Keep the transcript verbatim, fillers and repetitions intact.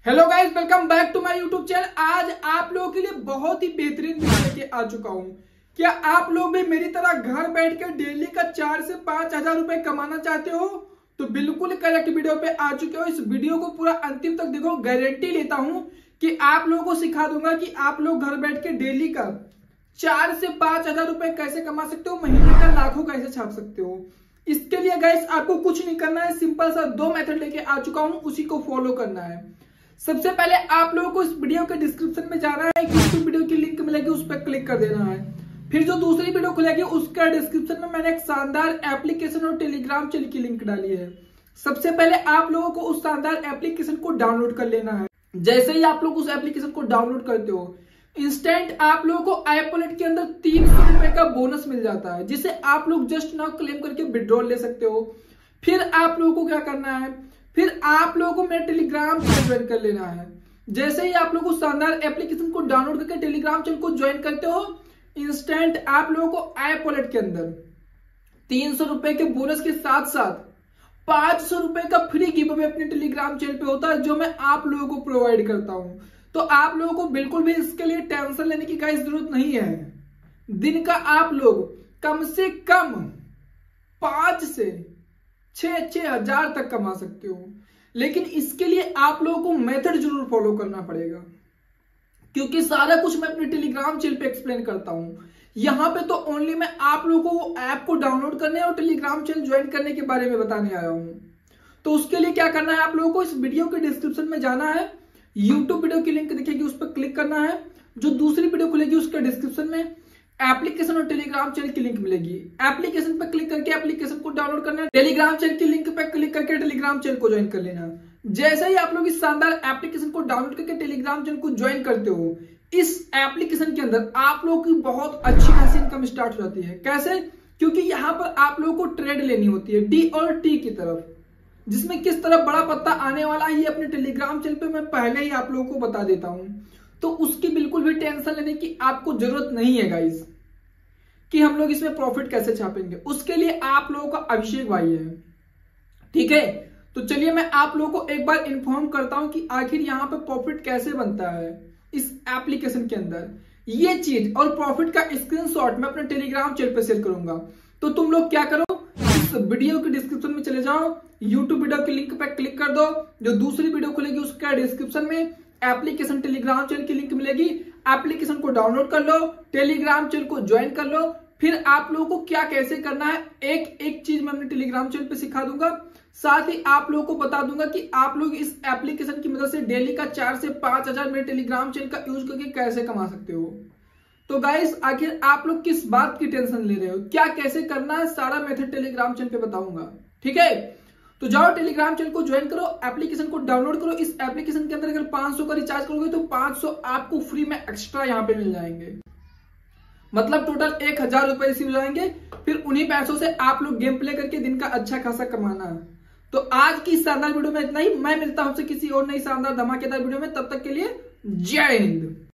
Hello guys, welcome back to my YouTube channel. आज आप लोगों के लिए बहुत ही बेहतरीन वीडियो लेके आ चुका हूं। क्या आप लोग भी मेरी तरह घर बैठ कर डेली का चार से पांच हजार रुपए कमाना चाहते हो? तो बिल्कुल करेक्ट वीडियो पे आ चुके हो। इस वीडियो को पूरा अंतिम तक देखो, गारंटी लेता हूं कि आप लोगों को सिखा दूंगा कि आप लोग घर बैठ के डेली का चार से पांच हजार रुपए कैसे कमा सकते हो, महीने का लाखों कैसे छाप सकते हो। इसके लिए गाइस आपको कुछ नहीं करना है, सिंपल सा दो मेथड लेके आ चुका हूं, उसी को फॉलो करना है। सबसे पहले आप लोगों को इस वीडियो के डिस्क्रिप्शन में जाना है, यूट्यूब वीडियो की लिंक मिलेगी, उस पर क्लिक कर देना है। फिर जो दूसरी वीडियो खुलेगी उसका डिस्क्रिप्शन में मैंने एक शानदार एप्लीकेशन और टेलीग्राम चैनल की लिंक डाली है। सबसे पहले आप लोगों को उस शानदार एप्लीकेशन को डाउनलोड कर लेना है। जैसे ही आप लोग उस एप्लीकेशन को डाउनलोड करते हो, इंस्टेंट आप लोगों को ऐप वॉलेट के अंदर तीन सौ रुपए का बोनस मिल जाता है, जिसे आप लोग जस्ट नाउ क्लेम करके विड्रॉल ले सकते हो। फिर आप लोगों को क्या करना है, फिर आप लोगों को मेरा टेलीग्राम चैनल ज्वाइन कर लेना है। जैसे ही आप लोग उस शानदार एप्लीकेशन को डाउनलोड करके टेलीग्राम चैनल को ज्वाइन करते हो, इंस्टेंट आप लोगों को ऐप वॉलेट के अंदर तीन सौ रुपए के बोनस के साथ साथ पांच सौ रुपए का फ्री गिव अवे अपने टेलीग्राम चैनल पे होता है, जो मैं आप लोगों को प्रोवाइड करता हूं। तो आप लोगों को बिल्कुल भी इसके लिए टेंशन लेने की कोई जरूरत नहीं है। दिन का आप लोग कम से कम पांच से छह छह हजार तक कमा सकते हो, लेकिन इसके लिए आप लोगों को मेथड जरूर फॉलो करना पड़ेगा, क्योंकि सारा कुछ मैं अपने टेलीग्राम चैनल पे एक्सप्लेन करता हूं। यहां पे तो ओनली मैं आप लोगों को वो ऐप को डाउनलोड करने और टेलीग्राम चैनल ज्वाइन करने के बारे में बताने आया हूं। तो उसके लिए क्या करना है, आप लोगों को इस वीडियो के डिस्क्रिप्शन में जाना है, यूट्यूब वीडियो की लिंक दिखेगी, उस पर क्लिक करना है। जो दूसरी वीडियो खुलेगी उसके डिस्क्रिप्शन में एप्लीकेशन और टेलीग्राम चैनल की लिंक मिलेगी। एप्लीकेशन पर क्लिक करके एप्लीकेशन को डाउनलोड करना है, टेलीग्राम चैनल की लिंक पर क्लिक करके टेलीग्राम चैनल को ज्वाइन कर लेना। जैसे ही आप लोग इस शानदार एप्लीकेशन को डाउनलोड करके टेलीग्राम चैनल को ज्वाइन करते हो, इस एप्लीकेशन के अंदर आप लोगों की बहुत अच्छी खासी इनकम स्टार्ट हो जाती है। कैसे? क्योंकि यहाँ पर आप लोगों को ट्रेड लेनी होती है डी और टी की तरफ, जिसमें किस तरह बड़ा पत्ता आने वाला है ये अपने टेलीग्राम चैनल पे मैं पहले ही आप लोगों को बता देता हूं। तो उसकी बिल्कुल भी टेंशन लेने की आपको जरूरत नहीं है गाइस, कि हम लोग इसमें प्रॉफिट कैसे छापेंगे। उसके लिए आप लोगों का अभिषेक भाई है, ठीक है। तो चलिए मैं आप लोगों को एक बार इन्फॉर्म करता हूं कि आखिर यहां पे प्रॉफिट कैसे बनता है इस एप्लीकेशन के अंदर। ये चीज और प्रॉफिट का स्क्रीनशॉट मैं अपने टेलीग्राम चैनल पे शेयर करूंगा। तो तुम लोग क्या करो, इस वीडियो के डिस्क्रिप्शन में चले जाओ, यूट्यूब वीडियो की लिंक पे क्लिक कर दो, जो दूसरी वीडियो खुलेगी उसका डिस्क्रिप्शन में एप्लीकेशन टेलीग्राम चैनल की लिंक मिलेगी। एप्लीकेशन को डाउनलोड कर लो, टेलीग्राम चैनल को ज्वाइन कर लो। फिर आप लोगों को क्या कैसे करना है, एक एक चीज मैं अपने टेलीग्राम चैनल पे सिखा दूंगा। साथ ही आप लोगों को बता दूंगा कि आप लोग इस एप्लीकेशन की मदद से डेली का चार से पांच हजार मेरे टेलीग्राम चैनल का यूज करके कैसे कमा सकते हो। तो गाइस, आखिर आप लोग किस बात की टेंशन ले रहे हो, क्या कैसे करना है, सारा मेथड टेलीग्राम चैनल पे बताऊंगा, ठीक है। तो जाओ टेलीग्राम चैनल को ज्वाइन करो, एप्लीकेशन को डाउनलोड करो। इस एप्लीकेशन के अंदर अगर पांच सौ का रिचार्ज करोगे तो पांच सौ आपको फ्री में एक्स्ट्रा यहाँ पे मिल जाएंगे, मतलब टोटल एक हजार रुपए रिसीव हो जाएंगे। फिर उन्हीं पैसों से आप लोग गेम प्ले करके दिन का अच्छा खासा कमाना है। तो आज की शानदार वीडियो में इतना ही। मैं मिलता हूं आपसे किसी और नई शानदार धमाकेदार वीडियो में, तब तक के लिए जय हिंद।